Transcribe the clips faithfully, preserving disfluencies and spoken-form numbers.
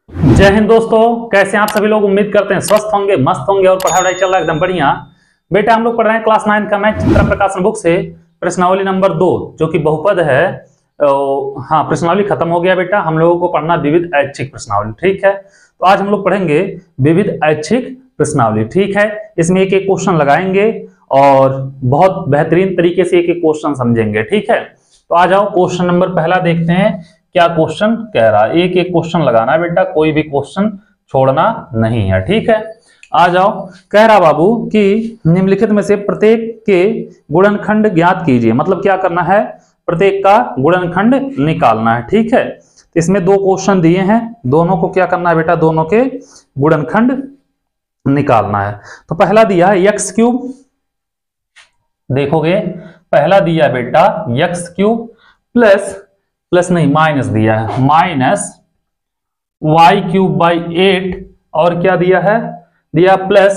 जय हिंद दोस्तों, कैसे हैं आप सभी लोग। उम्मीद करते हैं स्वस्थ होंगे, मस्त होंगे और पढ़ाई वढ़ाई चल रहा है एकदम बढ़िया। बेटा हम लोग पढ़ रहे हैं क्लास नाइन का मैथ चित्र प्रकाशन बुक से प्रश्नावली नंबर दो जो कि बहुपद है। ओ, हाँ, प्रश्नावली खत्म हो गया बेटा। हम लोगों को पढ़ना विविध ऐच्छिक प्रश्नावली, ठीक है। तो आज हम लोग पढ़ेंगे विविध ऐच्छिक प्रश्नावली, ठीक है। इसमें एक एक क्वेश्चन लगाएंगे और बहुत बेहतरीन तरीके से एक एक क्वेश्चन समझेंगे, ठीक है। तो आ जाओ, क्वेश्चन नंबर पहला देखते हैं क्या क्वेश्चन कह रहा है। एक एक क्वेश्चन लगाना है बेटा, कोई भी क्वेश्चन छोड़ना नहीं है, ठीक है। आ जाओ, कह रहा बाबू कि निम्नलिखित में से प्रत्येक के गुणनखंड ज्ञात कीजिए। मतलब क्या करना है, प्रत्येक का गुणनखंड निकालना है, ठीक है। इसमें दो क्वेश्चन दिए हैं, दोनों को क्या करना है बेटा, दोनों के गुणनखंड निकालना है। तो पहला दिया है एक्स क्यूब, देखोगे पहला दिया बेटा एक्स क्यूब प्लस प्लस नहीं माइनस दिया है minus y cube by eight, और क्या दिया है, दिया plus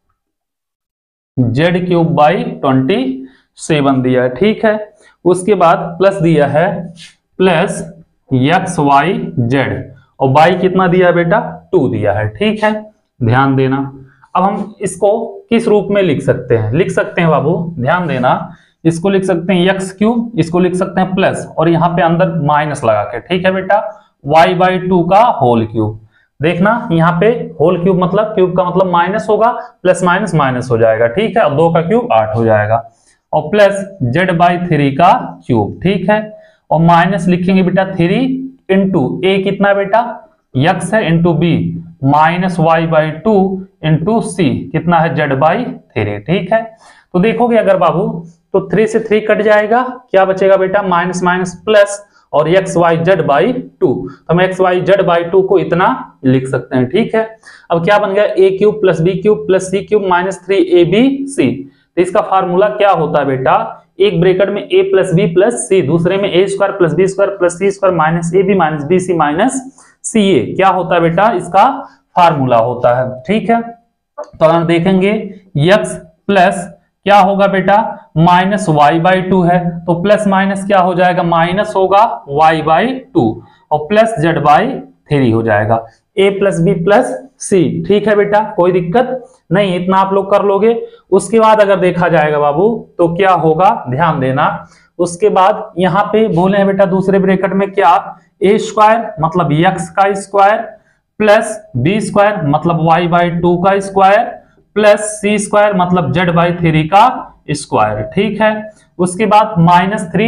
z cube by twenty seven दिया है, ठीक है। उसके बाद प्लस दिया है प्लस एक्स वाई जेड, और बाई कितना दिया है बेटा, टू दिया है, ठीक है। ध्यान देना, अब हम इसको किस रूप में लिख सकते हैं, लिख सकते हैं बाबू, ध्यान देना। इसको लिख सकते हैं एक्स क्यूब, इसको लिख सकते हैं प्लस, और यहां पे अंदर माइनस लगा के, ठीक है बेटा। वाई बाई टू का होल क्यूब, देखना यहाँ पे होल क्यूब मतलब क्यूब का मतलब माइनस होगा, प्लस माइनस माइनस हो जाएगा, ठीक है। और दो का क्यूब आठ हो जाएगा, और प्लस जेड बाई थ्री का क्यूब, ठीक है। और माइनस लिखेंगे बेटा थ्री इंटू ए कितना बेटा एक्स है, into b minus y by two into c कितना है जेड बाई थ्री, ठीक है। तो देखोगे अगर बाबू तो थ्री से थ्री कट जाएगा, क्या बचेगा बेटा, माइनस माइनस प्लस, और x y z by two. तो हम x y z by two को इतना लिख सकते हैं, ठीक है। अब क्या बन गया, a cube plus b cube plus c cube minus three a b c. तो इसका फार्मूला क्या होता है बेटा, एक ब्रैकेट में a plus b plus c, दूसरे में a square plus b square plus c square minus a b minus b c minus c a, क्या होता है बेटा, इसका फार्मूला होता है, ठीक है। तो अगर देखेंगे एक्स प्लस क्या होगा बेटा, माइनस वाई बाई टू है, तो प्लस माइनस क्या हो जाएगा, माइनस होगा वाई बाई टू, और प्लस जेड बाई थ्री हो जाएगा, a plus b plus c, ठीक है बेटा, कोई दिक्कत नहीं, इतना आप लोग कर लोगे। उसके बाद अगर देखा जाएगा बाबू तो क्या होगा, ध्यान देना। उसके बाद यहाँ पे बोले हैं बेटा दूसरे ब्रैकेट में क्या, ए स्क्वायर मतलब एक्स का स्क्वायर प्लस बी स्क्वायर मतलब वाई बाई टू का स्क्वायर प्लस सी स्क्वायर मतलब जेड बाई थ्री का स्क्वायर, ठीक है। उसके बाद minus three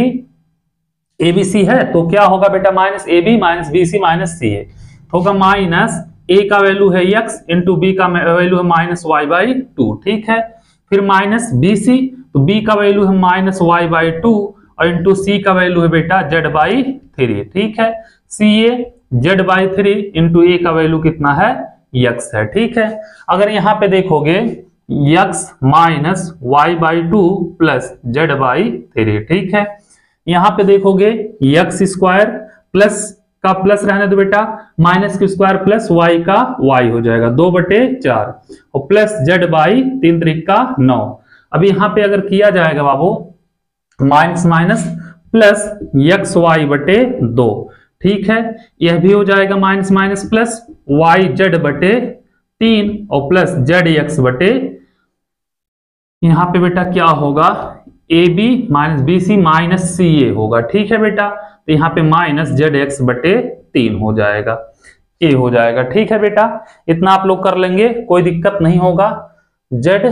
a b c है, तो क्या होगा बेटा, minus a b minus b c minus c a, होगा माइनस ए का वैल्यू है एक्स इंटू बी का वैल्यू है माइनस वाई बाई टू, ठीक है। फिर माइनस बी सी, तो बी का वैल्यू है माइनस वाई बाई टू, और इंटू सी का वैल्यू है बेटा जेड बाई थ्री, ठीक है। C a z by three into a का वैल्यू कितना है, एक्स है, ठीक है। अगर यहां पे देखोगे x minus y by two plus z by three, ठीक है। यहां पे देखोगे एक्स स्क्वायर प्लस का प्लस रहने दो बेटा, माइनस की स्क्वायर प्लस वाई का वाई हो जाएगा, दो बटे चार, और प्लस जेड बाई तीन त्रिक का नौ। अब यहां पे अगर किया जाएगा बाबू minus minus plus x y बटे दो, ठीक है। यह भी हो जाएगा minus minus plus y z बटे तीन, और प्लस जेड एक्स बटे, यहां पे बेटा क्या होगा, a b minus b c minus c a होगा, ठीक है बेटा। तो यहाँ पे माइनस जेड एक्स बटे तीन हो जाएगा, ए हो जाएगा, ठीक है बेटा। इतना आप लोग कर लेंगे, कोई दिक्कत नहीं होगा। जेड,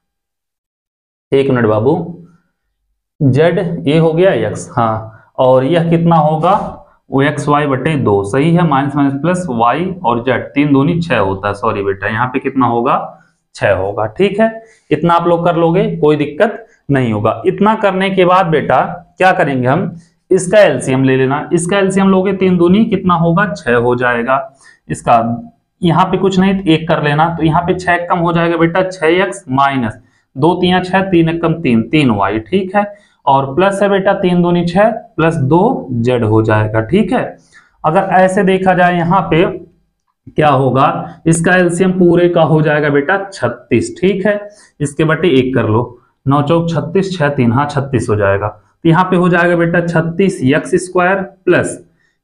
एक मिनट बाबू, जेड ए हो गया एक्स, हाँ, और यह कितना होगा, वो एक्स वाई बटे दो, सही है। माइनस माइनस प्लस वाई और जेड, तीन दूनी छह होता है, सॉरी बेटा, यहाँ पे कितना होगा, छह होगा, ठीक है। इतना आप लोग कर लोगे, कोई दिक्कत नहीं होगा। इतना करने के बाद बेटा क्या करेंगे हम, इसका एलसीएम ले लेना। इसका एलसीएम लोगे, तीन दूनी कितना होगा, छह हो जाएगा। इसका यहाँ पे कुछ नहीं, एक कर लेना, तो यहाँ पे छह कम हो जाएगा बेटा, छह एक्स माइनस दो तीन छह, तीन एक कम तीन, तीन वाई, ठीक है। और प्लस है बेटा तीन दूनी छह प्लस दो जेड हो जाएगा, ठीक है। अगर ऐसे देखा जाए यहाँ पे क्या होगा, इसका एलसीएम पूरे का हो जाएगा बेटा छत्तीस, ठीक है। इसके बटे एक कर लो, नौ चौक छत्तीस, छह तीन, हाँ छत्तीस हो जाएगा। तो यहाँ पे हो जाएगा बेटा छत्तीस एक्स स्क्वायर प्लस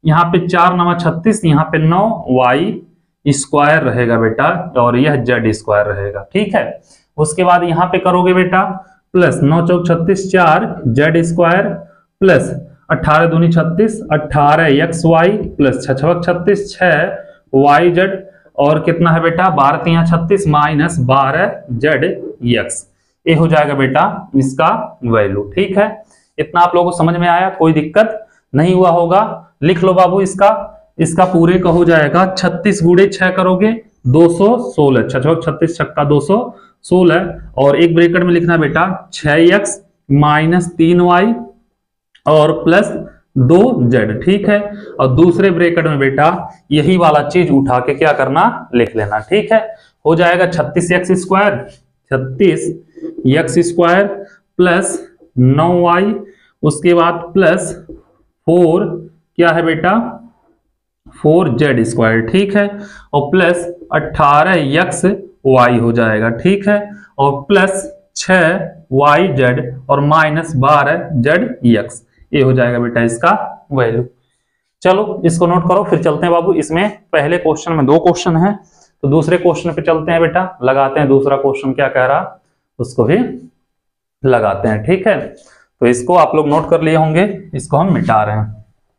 यहाँ पे चार नवा छत्तीस, यहाँ पे नौ वाई स्क्वायर रहेगा बेटा और यह जेड स्क्वायर रहेगा। ठीक है, उसके बाद यहाँ पे करोगे बेटा प्लस नौ चौक छत्तीस, चार जेड स्क्वायर प्लस अठारह दूनी छत्तीस, अठारह एक्स वाई प्लस छः छत्तीस, छह वाई जेड और कितना है बेटा बारह तिया छत्तीस माइनस बारह जेड एक्स। ये हो जाएगा बेटा इसका वैल्यू। ठीक है, इतना आप लोगों को समझ में आया, कोई दिक्कत नहीं हुआ होगा। लिख लो बाबू इसका इसका पूरे का हो जाएगा छत्तीस गुड़े छह करोगे दो सौ सोलह, छह छत्तीस छक्का दो सौ सोलह और एक ब्रैकेट में लिखना बेटा छह एक्स माइनस तीन वाई और प्लस दो जेड। ठीक है, और दूसरे ब्रैकेट में बेटा यही वाला चीज उठा के क्या करना लिख लेना। ठीक है, हो जाएगा छत्तीस एक्स स्क्वायर, छत्तीस एक्स स्क्वायर प्लस नौ वाई, उसके बाद प्लस फोर क्या है बेटा फोर जेड स्क्वायर। ठीक है, और प्लस अठारह एक्स वाई हो जाएगा। ठीक है, और प्लस छह वाई जेड और माइनस बारह जेड एक्स। ये हो जाएगा बेटा इसका वैल्यू। चलो इसको नोट करो, फिर चलते हैं बाबू। इसमें पहले क्वेश्चन में दो क्वेश्चन है, तो दूसरे क्वेश्चन पे चलते हैं बेटा, लगाते हैं दूसरा क्वेश्चन क्या कह रहा उसको भी लगाते हैं। ठीक है, तो इसको आप लोग नोट कर लिए होंगे, इसको हम मिटा रहे हैं।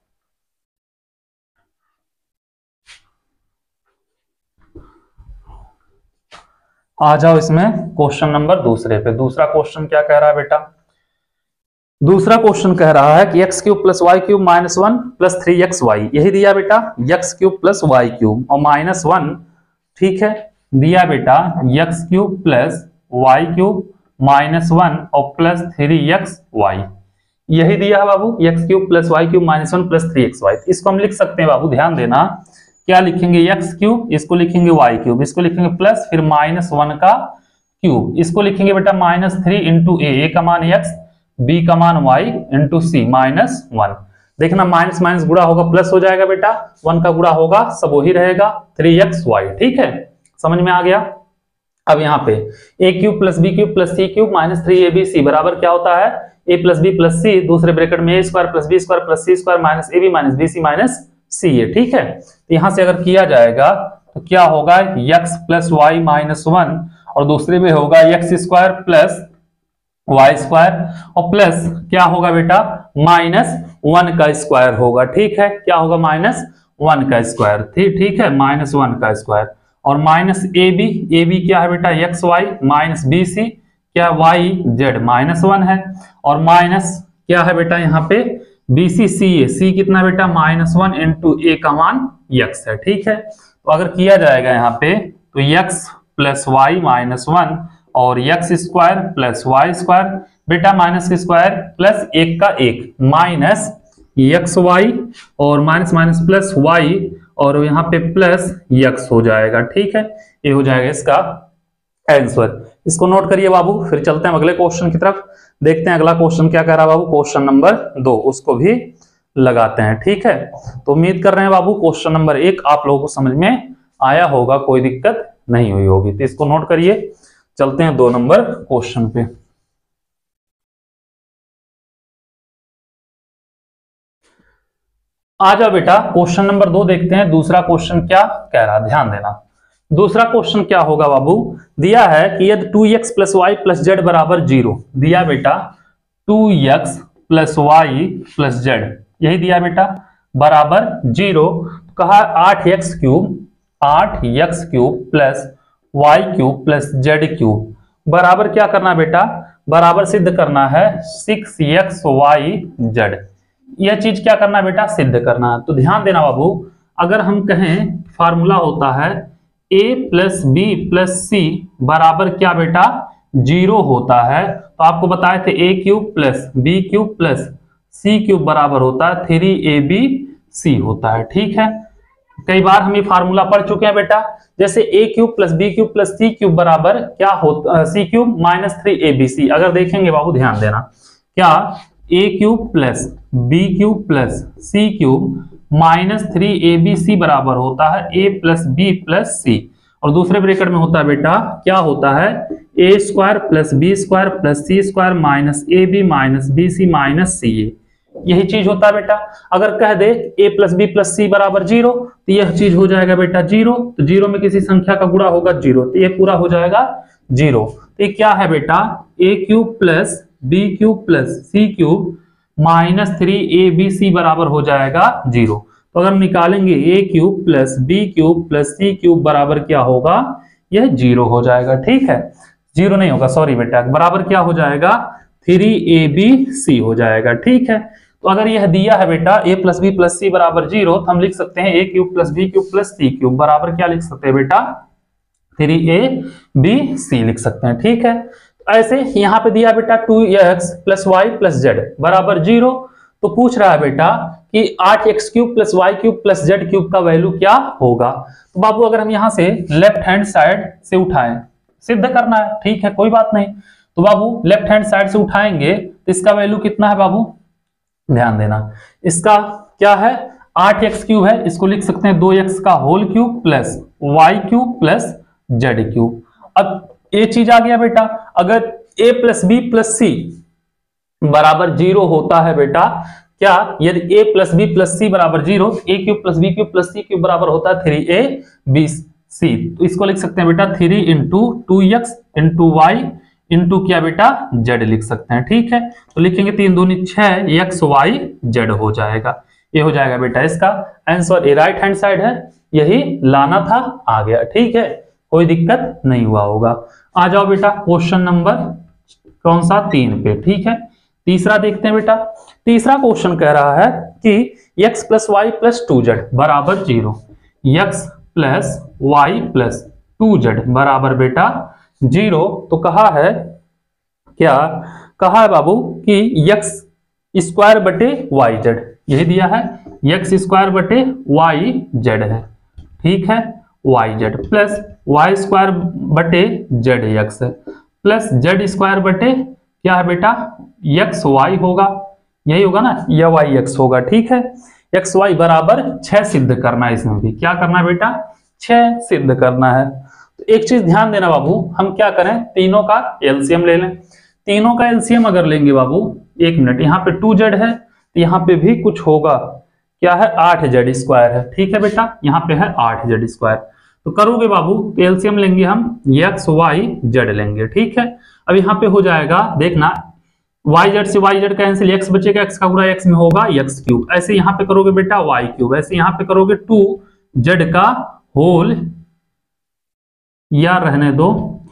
आ जाओ इसमें क्वेश्चन नंबर दूसरे पे। दूसरा क्वेश्चन क्या कह रहा है बेटा, दूसरा क्वेश्चन कह रहा है कि x cube plus y cube minus one plus three x y, यही दिया बेटा x cube plus y cube और माइनस वन। ठीक है, दिया बेटा x cube plus y cube minus one और प्लस थ्री एक्स वाई, यही दिया है बाबू x cube plus y cube minus one plus three x y. इसको हम लिख सकते हैं बाबू, ध्यान देना क्या लिखेंगे एक्स क्यूब, इसको लिखेंगे वाई क्यूब, इसको लिखेंगे प्लस फिर माइनस वन का क्यूब, इसको लिखेंगे बेटा minus three into a, a का मान एक्स बी का मान y into c minus one. देखना माइनस माइनस गुणा होगा प्लस हो जाएगा बेटा, वन का गुणा होगा सब वही रहेगा थ्री एक्स वाई। ठीक है, समझ में आ गया। अब यहाँ पे a cube plus b cube plus c cube minus three a b c बराबर क्या होता है a plus b plus c, दूसरे ब्रैकेट में a square plus b square plus c square minus a b minus b c minus c a. ठीक है, तो यहां से अगर किया जाएगा तो क्या होगा x plus y minus one और दूसरे में होगा x square plus y square और प्लस क्या होगा बेटा माइनस वन का स्क्वायर होगा। ठीक है, क्या होगा माइनस वन का स्क्वायर। ठीक है, माइनस वन का स्क्वायर और minus a b, a b क्या है बेटा x y minus b c क्या वाई जेड माइनस वन है और माइनस क्या है बेटा यहाँ पे बी सी सी ए, सी कितना बेटा माइनस वन इंटू ए का मान एक्स है। ठीक है, तो अगर किया जाएगा यहाँ पे तो x plus y minus one और x square plus y square बेटा माइनस के स्क्वायर प्लस एक का एक माइनस एक्स वाई और माइनस माइनस प्लस वाई और यहाँ पे प्लस एक्स हो जाएगा। ठीक है, ये हो जाएगा इसका आंसर। इसको नोट करिए बाबू, फिर चलते हैं अगले क्वेश्चन की तरफ, देखते हैं अगला क्वेश्चन क्या कह रहा है बाबू। क्वेश्चन नंबर दो, उसको भी लगाते हैं। ठीक है, तो उम्मीद कर रहे हैं बाबू क्वेश्चन नंबर एक आप लोगों को समझ में आया होगा, कोई दिक्कत नहीं हुई होगी। तो इसको नोट करिए, चलते हैं दो नंबर क्वेश्चन पे। आ जाओ बेटा क्वेश्चन नंबर दो देखते हैं, दूसरा क्वेश्चन क्या कह रहा है, ध्यान देना। दूसरा क्वेश्चन क्या होगा बाबू, दिया है कि यदि two x plus y plus z बराबर जीरो, दिया बेटा two x plus y plus z, यही दिया बेटा बराबर जीरो। कहा आठ एक्स क्यूब आठ x cube plus y cube plus z cube बराबर क्या करना बेटा, बराबर सिद्ध करना है सिक्स एक्स वाई जेड। यह चीज क्या करना बेटा सिद्ध करना है। तो ध्यान देना बाबू, अगर हम कहें फार्मूला होता है a plus b plus c बराबर क्या बेटा जीरो होता है, तो आपको बताए थे a cube plus b cube plus c cube बराबर होता है थ्री ए बी सी होता है। ठीक है, कई बार हम ये फार्मूला पढ़ चुके हैं बेटा, जैसे a cube plus b cube plus c cube बराबर क्या होता है c cube minus three a b c. अगर देखेंगे बाबू ध्यान देना, क्या a cube plus b cube plus c cube minus three a b c बराबर होता है a plus b plus c और दूसरे ब्रैकेट में होता है बेटा क्या होता है a square plus b square plus c square minus a b minus b c minus c a. यही चीज होता है बेटा। अगर कह दे a plus b plus c बराबर जीरो तो यह चीज हो जाएगा बेटा जीरो। तो जीरो में किसी संख्या का गुणा होगा जीरो, तो ये पूरा हो जाएगा जीरो। तो ये क्या है बेटा, a cube plus b cube plus c cube minus three a b c बराबर हो जाएगा जीरो। तो अगर निकालेंगे a cube plus b cube plus c cube बराबर क्या होगा, यह जीरो हो जाएगा। ठीक है, जीरो नहीं होगा, सॉरी बेटा, बराबर क्या हो जाएगा, थ्री ए बी सी हो जाएगा। ठीक है, तो अगर यह दिया है बेटा a plus b plus c बराबर जीरो, तो हम लिख सकते हैं a cube plus b cube plus c cube बराबर क्या लिख सकते हैं बेटा, थ्री ए बी सी लिख सकते हैं। ठीक है, तो ऐसे यहाँ पे दिया बेटा two x plus y plus z बराबर जीरो, तो पूछ रहा है बेटा कि आठ x cube plus y cube plus z cube का वैल्यू क्या होगा। तो बाबू अगर हम यहाँ से लेफ्ट हैंड साइड से उठाएं, सिद्ध करना है, ठीक है, कोई बात नहीं। तो बाबू लेफ्ट हैंड साइड से उठाएंगे तो इसका वैल्यू कितना है बाबू, ध्यान देना, इसका क्या है आठ एक्स क्यूब है, इसको लिख सकते हैं दो एक्स का whole cube plus y cube plus z cube. अब ये चीज आ गया बेटा, अगर a plus b plus c बराबर जीरो होता है बेटा, क्या यदि a plus b plus c बराबर zero, a cube plus b cube plus c cube बराबर होता है थ्री ए बी सी, तो इसको लिख सकते हैं बेटा three into two x into y into क्या बेटा जेड लिख सकते हैं। ठीक है, तो लिखेंगे तीन दूनी छह एक्स वाई जेड हो जाएगा, ये हो जाएगा बेटा इसका आंसर। ये राइट हैंड साइड है, यही लाना था, आ गया। ठीक है, कोई दिक्कत नहीं हुआ होगा। आ जाओ बेटा क्वेश्चन नंबर कौन सा, तीन पे। ठीक है, तीसरा देखते हैं बेटा। तीसरा क्वेश्चन कह रहा है कि x plus y plus two z बराबर zero, x plus y plus two z बराबर बेटा जीरो। तो कहा है क्या, कहा है बाबू कि x स्क्वायर बटे वाई जेड, यही दिया है, एक्स स्क्वायर बटे वाई जेड है। ठीक है, y z plus y square बटे जेड एक्स है प्लस जेड स्क्वायर बटे क्या है बेटा एक्स वाई होगा, यही होगा ना, या वाई एक्स होगा। ठीक है, एक्स वाई बराबर छह सिद्ध करना है, इसमें भी क्या करना है बेटा, छह सिद्ध करना है। तो एक चीज ध्यान देना बाबू, हम क्या करें, तीनों का एलसीएम ले लें। तीनों का एलसीएम अगर लेंगे बाबू, एक मिनट, यहाँ पे टू जेड है तो यहाँ पे भी कुछ होगा, क्या है आठ जेड स्क्वायर है। ठीक है बेटा, यहाँ पे है आठ जेड स्क्वायर, तो करोगे बाबू तो एलसीएम लेंगे हम एक्स वाई जेड लेंगे। ठीक है, अब यहाँ पे हो जाएगा, देखना वाई जेड से वाई जेड कैंसिल, एक्स बचेगा, एक्स का गुणा एक्स में होगा एक्स क्यूब, ऐसे यहाँ पे करोगे बेटा वाई क्यूब, ऐसे यहाँ पे करोगे टू जेड का होल, या रहने दो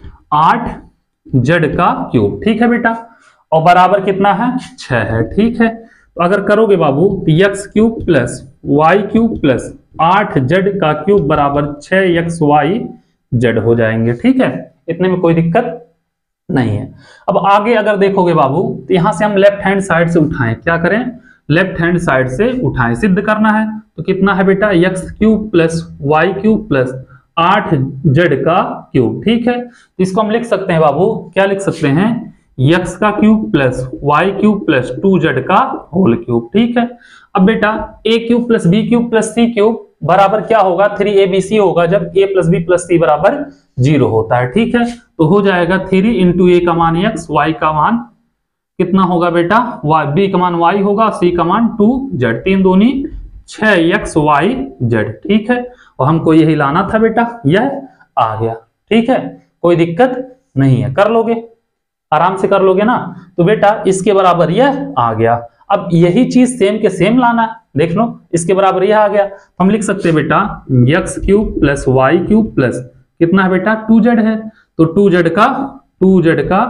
आठ जेड का क्यूब। ठीक है बेटा, और बराबर कितना है, छह है। ठीक है, तो अगर करोगे बाबू तो x cube plus y cube plus आठ जेड का क्यूब बराबर छह एक्स वाई जेड हो जाएंगे। ठीक है, इतने में कोई दिक्कत नहीं है। अब आगे अगर देखोगे बाबू तो यहां से हम लेफ्ट हैंड साइड से उठाएं, क्या करें, लेफ्ट हैंड साइड से उठाएं, सिद्ध करना है। तो कितना है बेटा, x cube plus y cube plus आठ जेड का क्यूब। ठीक है, तो इसको हम लिख सकते हैं बाबू, क्या लिख सकते हैं, एक्स का cube plus y cube plus two z का होल क्यूब। ठीक है, अब बेटा a cube plus b cube plus c cube बराबर क्या होगा, थ्री ए बी सी होगा, जब a plus b plus c बराबर जीरो होता है। ठीक है, तो हो जाएगा थ्री इंटू ए का मान एक्स, वाई का मान कितना होगा बेटा, वाई, बी का मान वाई होगा, सी का मान टू जेड, तीन दूनी छह एक्स वाई जेड। ठीक है, और हमको यही लाना था बेटा, यह आ गया। ठीक है, कोई दिक्कत नहीं है, कर लोगे, आराम से कर लोगे ना। तो बेटा इसके बराबर यह आ गया। अब यही चीज सेम के सेम लाना है, देख लो, इसके बराबर यह आ गया। हम लिख सकते हैं बेटा x cube plus y cube plus कितना है बेटा टू जेड है, तो टू जेड का टू जेड का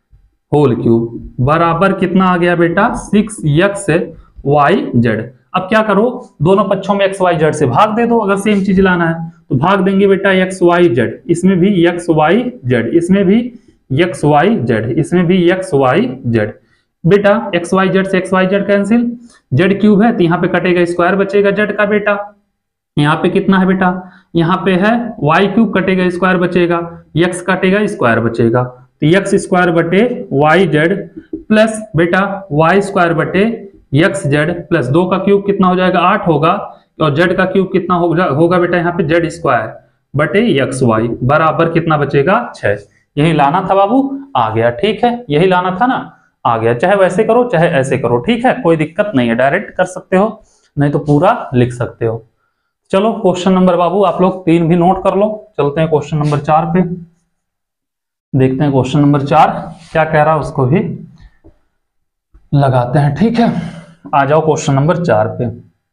होल क्यूब बराबर कितना आ गया बेटा सिक्स एक्स वाई जेड। अब क्या करो, दोनों पक्षों में एक्स वाई जेड से भाग दे दो, अगर सेम चीज लाना है तो भाग देंगे बेटा एक्स वाई जेड, इसमें भी एक्स वाई जेड, इसमें भी एक्स वाई जेड, इसमें भी एक्स वाई जेड। बेटा एक्स वाई जेड से x y z cancel, z cube है तो यहाँ पे कटेगा स्क्वायर बचेगा जेड का बेटा, यहाँ पे कितना है बेटा, यहाँ पे है वाई क्यूब कटेगा स्क्वायर बचेगा, एक्स कटेगा स्क्वायर बचेगा, तो एक्स स्क्वायर बटे वाई जेड प्लस बेटा वाई स्क्वायर बटे एक्स जेड प्लस दो का क्यूब कितना हो जाएगा आठ होगा, और जेड का क्यूब कितना होगा होगा बेटा यहाँ पे जेड स्क्वायर बटे एक्स वाई बराबर कितना बचेगा छह। यही लाना था बाबू, आ गया। ठीक है, यही लाना था ना, आ गया। चाहे वैसे करो चाहे ऐसे करो, ठीक है, कोई दिक्कत नहीं है, डायरेक्ट कर सकते हो, नहीं तो पूरा लिख सकते हो। चलो क्वेश्चन नंबर बाबू आप लोग तीन भी नोट कर लो, चलते हैं क्वेश्चन नंबर चार पे, देखते हैं क्वेश्चन नंबर चार क्या कह रहा है, उसको भी लगाते हैं, ठीक है। आ जाओ क्वेश्चन नंबर चार पे।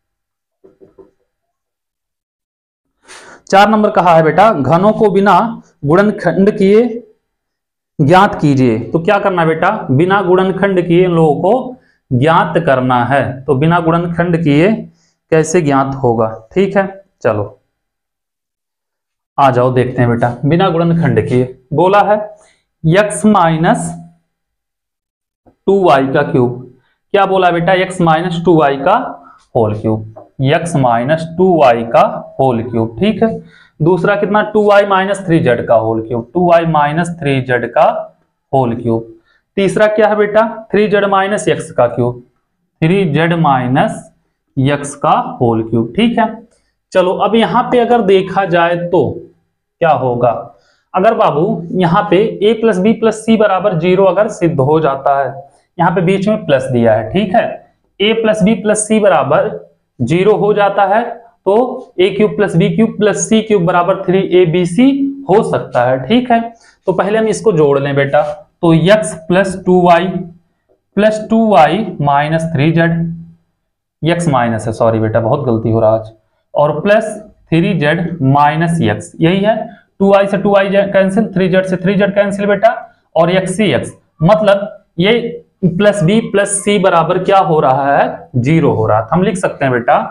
चार नंबर कहा है बेटा, घनों को बिना गुणनखंड किए ज्ञात कीजिए। तो क्या करना है बेटा, बिना गुणनखंड किए इन लोगों को ज्ञात करना है। तो बिना गुणनखंड किए कैसे ज्ञात होगा, ठीक है। चलो आ जाओ देखते हैं बेटा, बिना गुणनखंड किए बोला है x माइनस टू वाई का क्यूब। क्या बोला बेटा, x माइनस टू वाई का whole cube, x minus two y का होल क्यूब, ठीक है। दूसरा कितना, two y minus three z का whole cube, two y minus three z का होल क्यूब। तीसरा क्या है बेटा, थ्री जेड माइनस एक्स का cube, three z minus x का होल क्यूब, ठीक है। चलो अब यहां पे अगर देखा जाए तो क्या होगा, अगर बाबू यहाँ पे a plus b plus c बराबर जीरो अगर सिद्ध हो जाता है, यहाँ पे बीच में प्लस दिया है, ठीक है, a plus b plus c बराबर जीरो हो जाता है तो a cube plus b cube plus c cube बराबर थ्री ए बी सी हो सकता है, ठीक है। तो पहले हम इसको जोड़ लें बेटा, तो x plus two y plus two y minus three z, x minus है, सॉरी बेटा बहुत गलती हो रहा आज, और plus three z minus x, यही है। टू वाई से two y cancel, three z से थ्री जेड कैंसिल बेटा, और एक्स सी एक्स, मतलब ये प्लस बी प्लस सी बराबर क्या हो रहा है, जीरो हो रहा है। हम लिख सकते हैं बेटा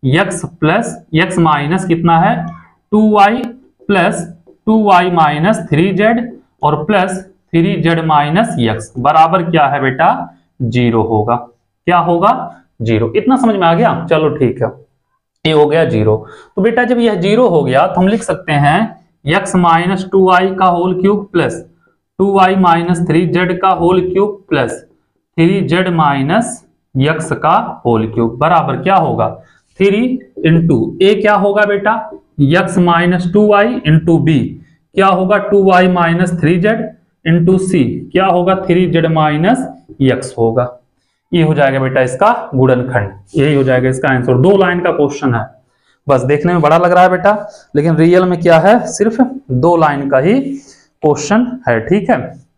x प्लस एक्स माइनस कितना है two y plus two y minus three z और plus three z minus x बराबर क्या है बेटा, जीरो होगा। क्या होगा, जीरो। इतना समझ में आ गया, चलो ठीक है, ये हो गया जीरो। तो बेटा जब यह जीरो हो गया तो हम लिख सकते हैं x माइनस टू वाई का whole cube plus two y minus three z का whole cube plus three z minus x का होल क्यूब बराबर क्या होगा, थ्री इंटू ए क्या होगा बेटा, x minus two y into b क्या होगा, two y minus three z into c क्या होगा, थ्री जेड माइनस एक्स होगा। ये हो जाएगा बेटा इसका गुणनखंड, यही हो जाएगा इसका आंसर। दो लाइन का क्वेश्चन है, बस देखने में बड़ा लग रहा है बेटा, लेकिन रियल में क्या है, सिर्फ दो लाइन का ही क्वेश्चन है, ठीक है।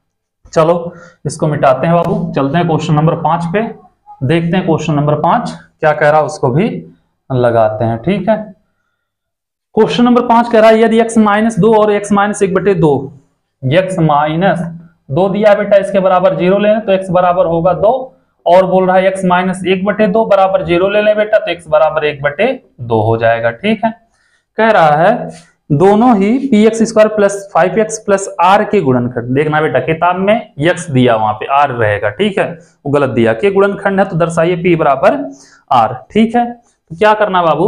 चलो इसको मिटाते हैं बाबू, चलते हैं क्वेश्चन नंबर पांच पे, देखते हैं क्वेश्चन नंबर पांच क्या कह रहा है, उसको भी लगाते हैं, ठीक है। क्वेश्चन नंबर पांच कह रहा है यदि एक्स माइनस दो और एक्स माइनस एक बटे दो, एक्स माइनस दो दिया बेटा, इसके बराबर जीरो लेना तो एक्स बराबर होगा दो, और बोल रहा है x माइनस एक बटे दो बराबर जीरो ले ले बेटा, तो x बराबर एक बटे दो हो जाएगा, ठीक है। कह रहा है दोनों ही p x square plus five x plus r के गुणनखंड, देखना बेटा किताब में x दिया वहां पे r रहेगा, ठीक है, वो गलत दिया, के गुणनखंड है तो दर्शाइए p बराबर r, ठीक है। तो क्या करना बाबू,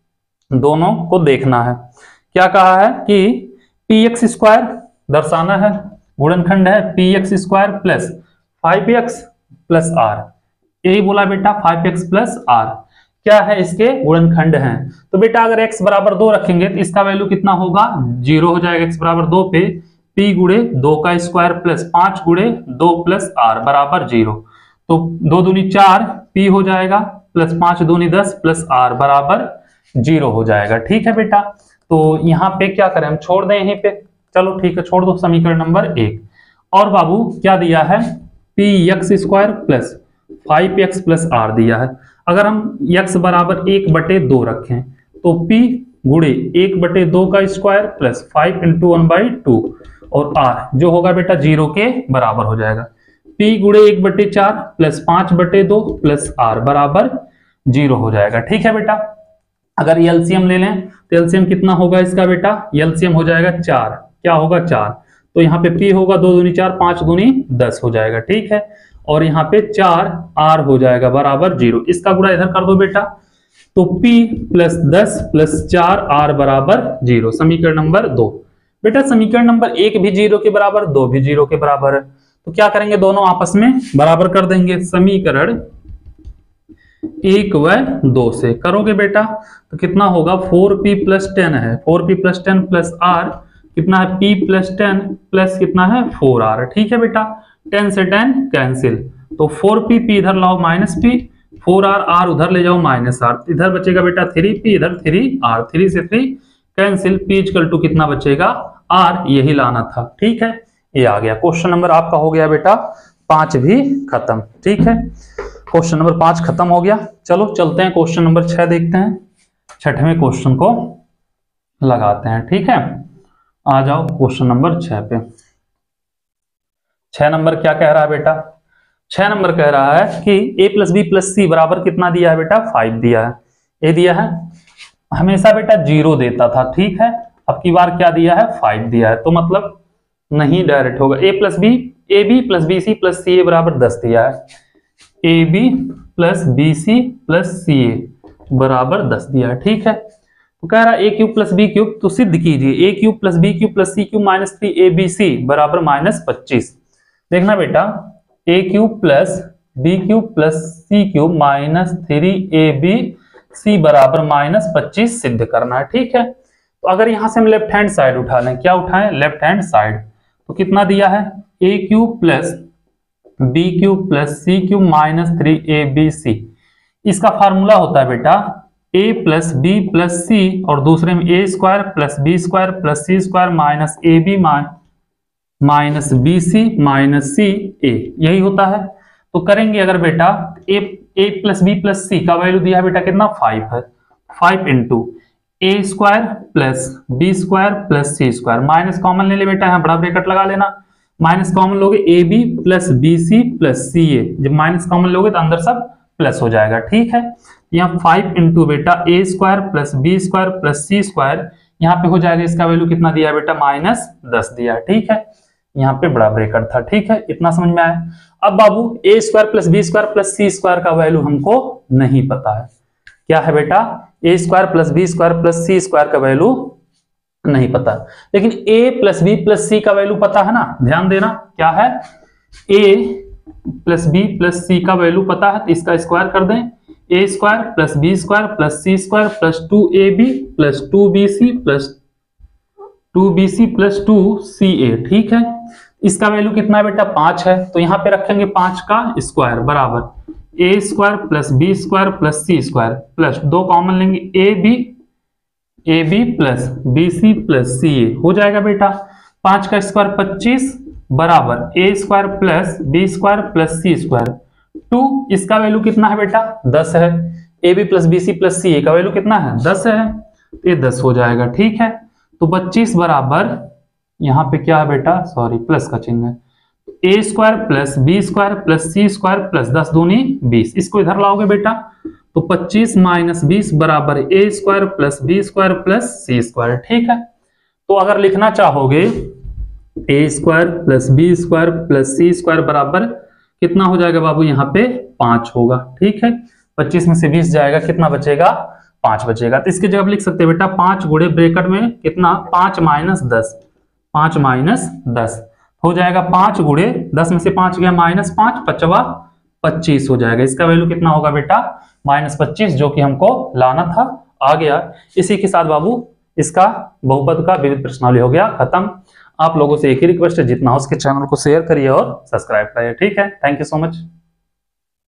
दोनों को देखना है। क्या कहा है कि पी एक्स स्क्वायर दर्शाना है, गुणनखंड है p x square plus five x plus r, यही बोला बेटा फाइव एक्स प्लस आर क्या है, इसके गुणनखंड हैं। तो बेटा अगर x बराबर दो रखेंगे तो इसका वैल्यू कितना होगा, जीरो हो जाएगा। x बराबर दो पे p गुणे दो का स्क्वायर प्लस पांच गुणे दो प्लस r बराबर जीरो, तो दो दूनी चार p हो जाएगा प्लस पांच दूनी दस प्लस r बराबर जीरो हो जाएगा, ठीक है बेटा। तो यहाँ पे क्या करें, हम छोड़ दें यहीं पे, चलो ठीक है छोड़ दो समीकरण नंबर एक। और बाबू क्या दिया है, p x square plus five x plus r दिया है। अगर हम x बराबर एक बटे दो रखें तो p गुणे एक बटे दो का square plus five into one by two और r जो होगा बेटा जीरो के बराबर हो जाएगा। p गुणे एक बटे चार प्लस पांच बटे दो प्लस r बराबर जीरो हो जाएगा, ठीक है बेटा। अगर एलसीएम ले लें तो एलसीएम कितना होगा इसका बेटा, एलसीएम हो जाएगा चार, क्या होगा चार, तो यहाँ पे p होगा दो दूनी चार पांच दूनी दस हो जाएगा, ठीक है। और यहाँ पे चार r हो जाएगा बराबर जीरो, इसका गुणा इधर कर दो बेटा, तो p प्लस दस प्लस चार r बराबर जीरो, समीकरण नंबर दो। बेटा समीकरण नंबर एक भी जीरो के बराबर, दो भी जीरो के बराबर है, तो क्या करेंगे दोनों आपस में बराबर कर देंगे। समीकरण एक व दो से करोगे बेटा तो कितना होगा, फोर पी प्लस टेन है, four p plus ten plus r कितना है, p प्लस टेन प्लस कितना है फोर आर, ठीक है बेटा। टेन से टेन कैंसिल, तो फोर पी, पी इधर लाओ minus p, four r, r उधर ले जाओ माइनस आर, इधर बचेगा बेटा थ्री पी, इधर थ्री आर, थ्री से three cancel, p equal to कितना बचेगा आर, यही लाना था। ठीक है, ये आ गया। क्वेश्चन नंबर आपका हो गया बेटा पांच भी खत्म। ठीक है, क्वेश्चन नंबर पांच खत्म हो गया। चलो चलते हैं क्वेश्चन नंबर छह देखते हैं, छठवें क्वेश्चन को लगाते हैं। ठीक है, आ जाओ क्वेश्चन नंबर छह पे। छह नंबर क्या कह रहा है बेटा? छह नंबर कह रहा है कि a plus b plus c बराबर कितना दिया है बेटा? फाइव दिया है। ए दिया है, हमेशा बेटा जीरो देता था। ठीक है, अब की बार क्या दिया है? फाइव दिया है, तो मतलब नहीं डायरेक्ट होगा। a plus b, a b plus b c plus c a बराबर दस दिया है। A b plus b c plus c a बराबर दस दिया है। ठीक है, तो कह रहा है a cube plus b cube, तो सिद्ध कीजिए a cube plus b cube plus c cube minus three a b c बराबर माइनस पच्चीस। देखना बेटा, a cube plus b cube plus c cube minus three a b c बराबर minus पच्चीस सिद्ध करना है। ठीक है, तो अगर यहां से हम लेफ्ट हैंड साइड उठा लें, क्या उठाएं? लेफ्ट हैंड साइड, तो कितना दिया है? A cube plus b cube plus c cube minus three a b c. इसका फार्मूला होता है बेटा a plus b plus c और दूसरे में a square plus b square plus c square minus a b minus b c minus c a, यही होता है। तो करेंगे अगर बेटा a a plus b plus c का वैल्यू दिया है बेटा कितना? फाइव है। फाइव इंटू ए square plus b square plus c square, minus common ले ले बेटा, यहाँ बड़ा ब्रैकेट लगा लेना। माइनस कॉमन लोगे a b plus b c plus c a, जब माइनस कॉमन लोगे तो अंदर सब प्लस हो जाएगा। ठीक है, यहाँ फाइव इंटू बेटा a square plus b square plus c square, यहाँ पे हो जाएगा इसका वैल्यू कितना दिया है बेटा? माइनस दस दिया है। ठीक है, यहाँ पे बड़ा ब्रैकेट था। ठीक है, इतना समझ में आया। अब बाबू a square plus b square plus c square का वैल्यू हमको नहीं पता है। क्या है बेटा? A square plus b square plus c square का वैल्यू नहीं पता, लेकिन a plus b plus c का वैल्यू पता है ना। ध्यान देना, क्या है? a plus b plus c का वैल्यू पता है, तो इसका स्क्वायर कर दें। A square plus b square plus c square plus two a b plus two b c plus two b c plus two c a. ठीक है, इसका वैल्यू कितना है बेटा? पांच है, तो यहाँ पे रखेंगे पांच का स्क्वायर बराबर a square plus b square plus c square plus दो कॉमन लेंगे a b a b plus b c plus c a, हो जाएगा बेटा पांच का स्क्वायर पच्चीस बराबर a square plus b square plus c square two, इसका वैल्यू कितना है बेटा? दस है। A b plus b c plus c a का वैल्यू कितना है? दस है, तो ये दस हो जाएगा। ठीक है, तो पच्चीस बराबर यहाँ पे क्या है बेटा? सॉरी, प्लस का चिन्ह है। A square plus b square plus c square plus दस दूनी बीस, इसको इधर लाओगे बेटा, तो पच्चीस माइनस बीस बराबर a square plus b square plus c square. ठीक है, तो अगर लिखना चाहोगे a square plus b square plus c square बराबर कितना हो जाएगा बाबू? यहाँ पे पांच होगा। ठीक है, पच्चीस में से बीस जाएगा, कितना बचेगा? पांच बचेगा। तो इसके जगह लिख सकते हैं बेटा पांच गुणे ब्रैकेट में कितना? पांच माइनस दस, पांच माइनस दस हो जाएगा। पांच गुणे दस में से पांच गया माइनस पांच, पचवा पच्चीस हो जाएगा। इसका वैल्यू कितना होगा बेटा? माइनस पच्चीस, जो कि हमको लाना था, आ गया। इसी के साथ बाबू इसका बहुपद का विविध प्रश्नावली हो गया खत्म। आप लोगों से एक ही रिक्वेस्ट है, जितना हो उसके चैनल को शेयर करिए और सब्सक्राइब करिए। ठीक है, थैंक यू सो मच।